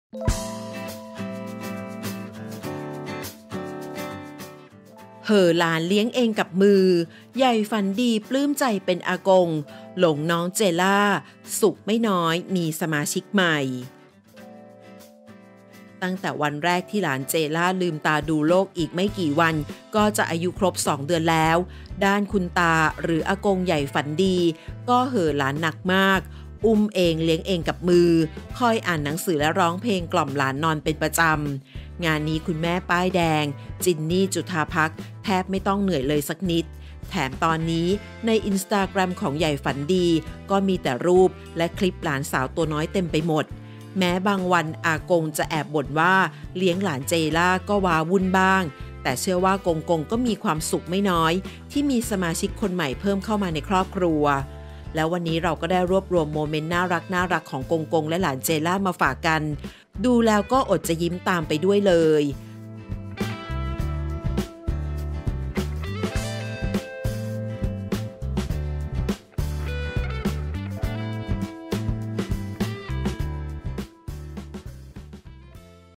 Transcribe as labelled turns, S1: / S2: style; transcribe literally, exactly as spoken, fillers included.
S1: เหอหลานเลี้ยงเองกับมือใหญ่ฝันดีปลื้มใจเป็นอากงหลงน้องเจล่าสุขไม่น้อยมีสมาชิกใหม่ตั้งแต่วันแรกที่หลานเจล่าลืมตาดูโลกอีกไม่กี่วันก็จะอายุครบสองเดือนแล้วด้านคุณตาหรืออากงใหญ่ฝันดีก็เห่อหลานหนักมากอุ้มเองเลี้ยงเองกับมือคอยอ่านหนังสือและร้องเพลงกล่อมหลานนอนเป็นประจำงานนี้คุณแม่ป้ายแดงจินนี่จุฑาภักดิ์แทบไม่ต้องเหนื่อยเลยสักนิดแถมตอนนี้ในอินสตาแกรมของใหญ่ฝันดีก็มีแต่รูปและคลิปหลานสาวตัวน้อยเต็มไปหมดแม้บางวันอากงจะแอบบ่นว่าเลี้ยงหลานเจล่าก็ว้าวุ่นบ้างแต่เชื่อว่ากงกงก็มีความสุขไม่น้อยที่มีสมาชิกคนใหม่เพิ่มเข้ามาในครอบครัวแล้ววันนี้เราก็ได้รวบรวมโมเมนต์น่ารักน่ารักของกงกงและหลานเจล่ามาฝากกันดูแล้วก็อดจะยิ้มตามไปด้วยเลย